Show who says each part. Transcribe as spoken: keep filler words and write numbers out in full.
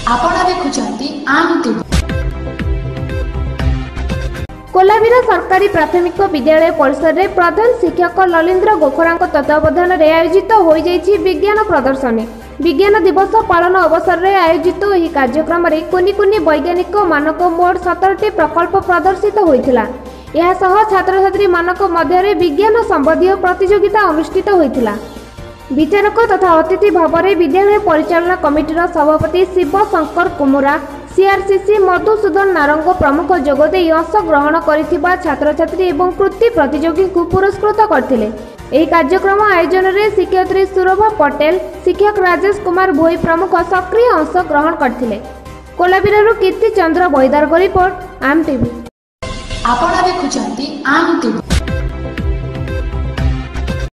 Speaker 1: आपण देखुचंती आम टीवी।
Speaker 2: कोलाबीर सरकारी प्राथमिक विद्यालय परिसर में प्रधान शिक्षक ललिन्द्र गोखरा तत्वावधान में आयोजित हो विज्ञान प्रदर्शनी। विज्ञान दिवस पालन अवसर में आयोजित यह कार्यक्रम में कुनि कुनि वैज्ञानिक मानक मोट सतरटी प्रकल्प प्रदर्शित होता। यह छात्र छात्री मानक मध्य विज्ञान संबंधी प्रतियोगिता अनुष्ठित होता। विचारक तथा अतिथि भाव में विद्यालय परिचालना कमिटीर सभापति शिव शंकर कुमुरा, सीआरसीसी मधुसूदन नारंग प्रमुख जोगदे अंशग्रहण करिथिबा छात्र छात्री एवं कृति प्रतियोगी को पुरस्कृत करथिले। एही कार्यक्रम आयोजन में शिक्षयित्री सुरभा पटेल, शिक्षक राजेश कुमार भोई प्रमुख सक्रिय अंशग्रहण करथिले। कोलाबीर कीर्ति चंद्र बैदार रिपोर्ट आम टीवी।
Speaker 1: आपण देखुचंती आम टीवी।